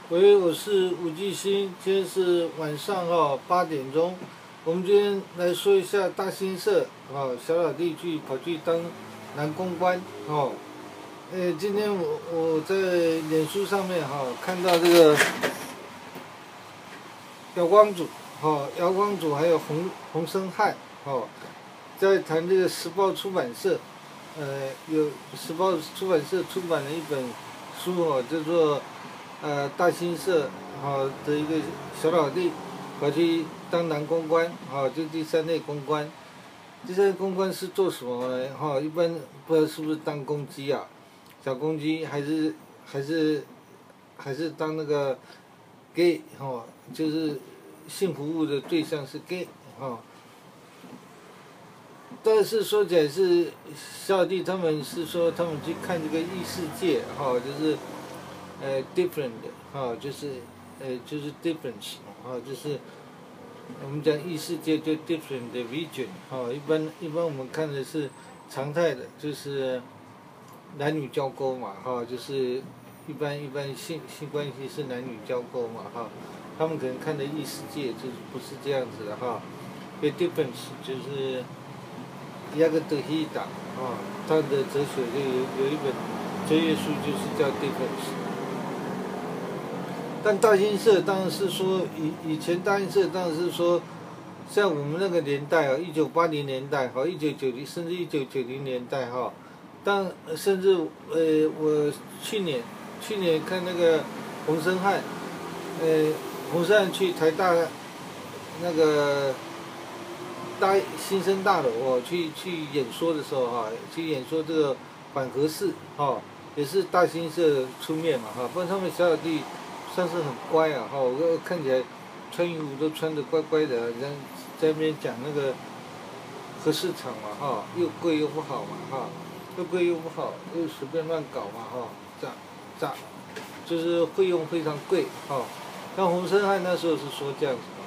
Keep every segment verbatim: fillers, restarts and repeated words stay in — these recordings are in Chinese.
喂，我是吴继新，今天是晚上哈八点钟，我们今天来说一下大新社啊，小老弟去跑去当男公关哦。呃，今天我我在脸书上面哈看到这个姚光祖哈，姚光祖还有洪洪生汉哦，在谈这个时报出版社，呃，有时报出版社出版了一本书哦，叫做。呃，大新社啊的一个小老弟，跑去当男公关啊，就第三类公关。第三类公关是做什么呢？哈，一般不知道是不是当公鸡啊，小公鸡还是还是还是当那个 gay 哈，就是性服务的对象是 gay 哈。但是说起来是小老弟他们是说他们去看这个异世界哈，就是。呃 ，different 哈，就是呃，就是 difference 哈，就是我们讲异世界就 different 的 vision 哈，一般一般我们看的是常态的，就是男女交媾嘛哈，就是一般一般性性关系是男女交媾嘛哈，他们可能看的异世界就是不是这样子的哈，所以 difference 就是亚格德希达啊，他的哲学就有有一本哲学书就是叫 difference。但大新社当然是说，以以前大新社当然是说，像我们那个年代啊，一九八零年代哈，一九九零甚至一九九零年代哈，当甚至呃，我去年去年看那个洪生汉，呃，洪生汉去台大那个大新生大楼哦，去去演说的时候哈，去演说这个反核式哈，也是大新社出面嘛哈，不然他们小老弟。算是很乖啊哈，我看起来穿衣服都穿得乖乖的，在在那边讲那个核市场嘛哈，又贵又不好嘛哈，又贵又不好，又随便乱搞嘛哈，这样这样，就是费用非常贵哈。像洪生汉那时候是说这样子嘛，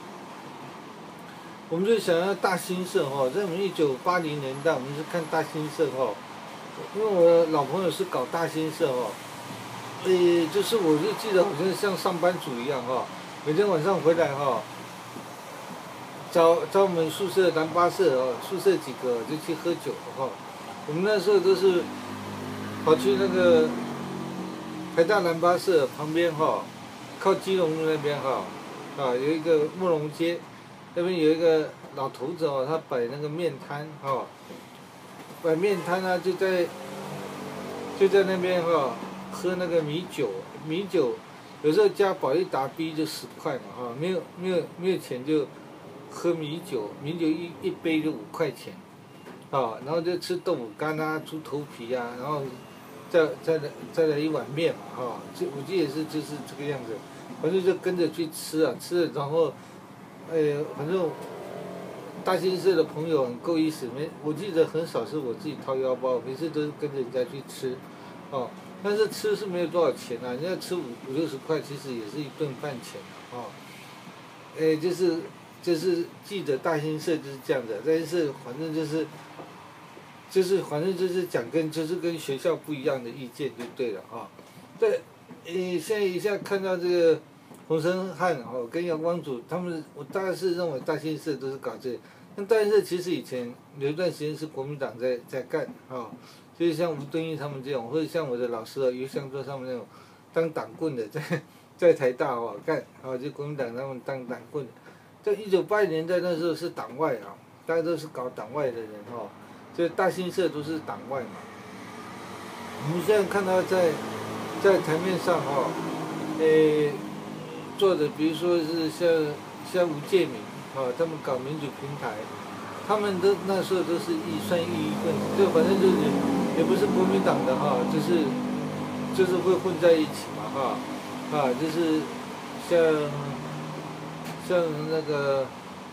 我们就想要大新社哈，在我们一九八零年代，我们是看大新社哈，因为我的老朋友是搞大新社哈。呃，就是我就记得好像像上班族一样哈，每天晚上回来哈，找找我们宿舍南八社哦，宿舍几个就去喝酒哈。我们那时候都是跑去那个台大南八社旁边哈，靠基隆路那边哈，啊有一个慕容街，那边有一个老头子哦，他摆那个面摊哈，摆面摊啊就在就在那边哈。喝那个米酒，米酒有时候加保利达 B 就十块嘛哈，没有没有没有钱就喝米酒，米酒一一杯就五块钱，啊，然后就吃豆腐干啊、猪头皮啊，然后再再来再来一碗面嘛哈，就我记得是就是这个样子，反正就跟着去吃啊，吃了然后，哎，反正大新社的朋友很够意思，没我记得很少是我自己掏腰包，每次都是跟着人家去吃，哦。但是吃是没有多少钱啊，人家吃五五六十块，其实也是一顿饭钱啊。哦，哎，就是就是记得大新社就是这样的，大新社反正就是就是反正就是讲跟就是跟学校不一样的意见就对了啊。对，呃，现在一下看到这个洪生汉哦跟姚光祖他们，我大概是认为大新社都是搞这个。那大新社其实以前有一段时间是国民党在在干啊。哦，就是像吴敦义他们这种，或者像我的老师啊，尤向座他们那种，当党棍的，在在台大哦干，啊就国民党他们当党棍的，在一九八零年代那时候是党外啊，大家都是搞党外的人哈，所以大新社都是党外嘛。我们现在看到在在台面上哈，诶，做的比如说是像像吴介民啊，他们搞民主平台。他们都那时候都是异算异议分子，就反正就是也不是国民党的哈，就是就是会混在一起嘛哈，啊就是像像那个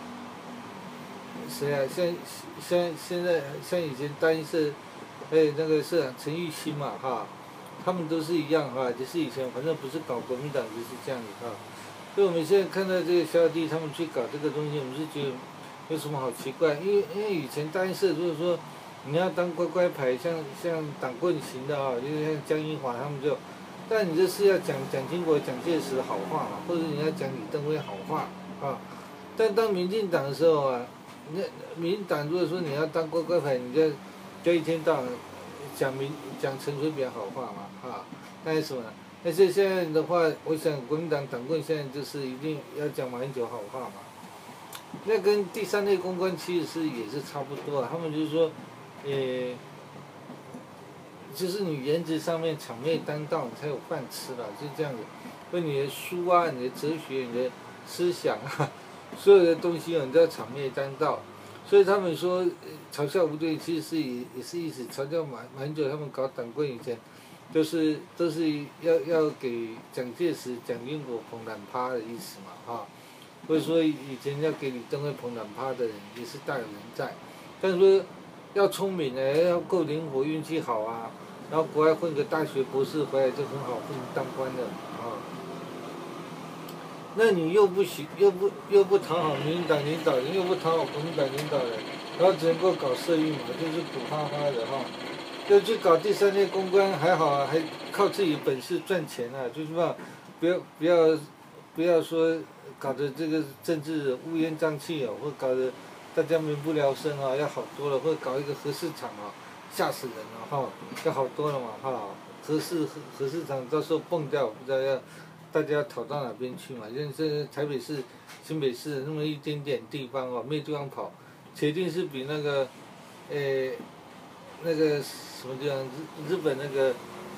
谁啊，像像现在像以前大新社，还有那个社长陈玉新嘛哈，他们都是一样哈，就是以前反正不是搞国民党就是这样子哈，所以我们现在看到这个小弟他们去搞这个东西，我们是觉得。有什么好奇怪？因为因为以前大新社如果说你要当乖乖牌，像像党棍型的啊，就是像江一华他们就但你这是要讲蒋经国、蒋介石好话嘛，或者你要讲李登辉好话啊。但当民进党的时候啊，那民进党如果说你要当乖乖牌，你就就一天到晚讲民讲陈水扁好话嘛啊，那是什么？但是现在的话，我想国民党党棍现在就是一定要讲马英九好话嘛。那跟第三类公关其实是也是差不多啊，他们就是说，呃，就是你颜值上面场面担当，你才有饭吃了，就是这样子。所以你的书啊，你的哲学，你的思想啊，所有的东西啊，你都要场面担当。所以他们说嘲笑吴敦义，其实是也也是意思嘲笑马马英九他们搞党棍以前，就是都是要要给蒋介石、蒋经国捧懒趴的意思嘛，哈。或者说以前要给李登辉捧懒趴的人也是大有人在，但是说要聪明呢，要够灵活，运气好啊，然后国外混个大学博士回来就很好混当官的啊。那你又不行，又不又不讨好民进党领导人，又不讨好国民党领导人，然后只能够搞社运嘛，就是苦哈哈的哈。要去搞第三类公关还好啊，还靠自己本事赚钱啊，最起码不要不要不要说搞得这个政治乌烟瘴气哦，或搞得大家民不聊生啊，要好多了，或者搞一个核市场啊，吓死人了哈，要好多了嘛哈，核市核核市场到时候崩掉，不知道要大家要逃到哪边去嘛？因为这台北市、新北市那么一点点地方哦，没地方跑，铁定是比那个，诶、那个什么地方日日本那个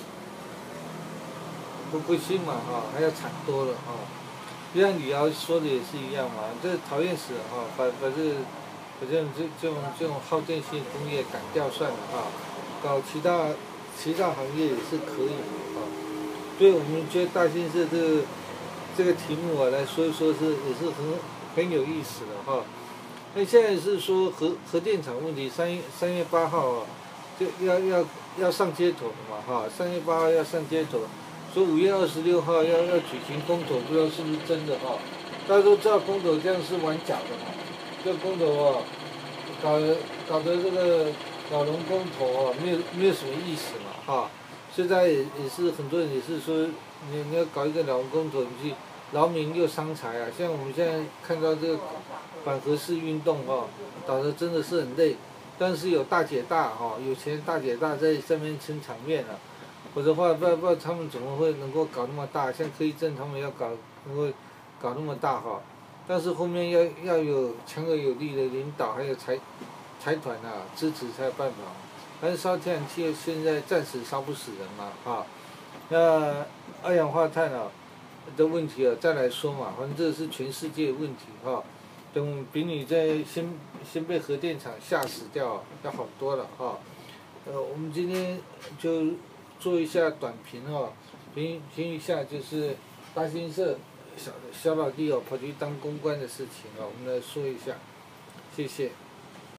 不不新嘛哈，还要惨多了哈。就像李敖说的也是一样嘛，这讨厌死了哈，把把这把这种这这种这种耗电性工业赶掉算了哈，搞其他其他行业也是可以的哈。所以我们觉得大新社这个这个题目啊来说一说是也是很很有意思的哈。那现在是说核核电厂问题，三月三月八号啊，就要要要上街头的嘛哈，三月八号要上街头。说五月二十六号要要举行公投，不知道是不是真的哈？大家都知道公投这样是玩假的嘛，这公投啊，搞得搞得这个搞龙公投啊，没有没有什么意思嘛哈。现在也也是很多人也是说，你你要搞一个老龙公投，你去劳民又伤财啊。像我们现在看到这个反核式运动哈，搞得真的是很累，但是有大姐大哈，有钱大姐大在上面撑场面啊。否则的话，不知道不知道他们怎么会能够搞那么大，像柯一正他们要搞能够搞那么大哈，但是后面要要有强而有力的领导，还有财财团啊支持才有办法。但是烧天然气现在暂时烧不死人嘛哈，那二氧化碳啊的问题啊再来说嘛，反正这是全世界的问题哈，等比你在先先被核电厂吓死掉要好多了哈。呃，我们今天就做一下短评哦，评评一下就是大新社小小老弟哦跑去当公关的事情哦，我们来说一下，谢谢。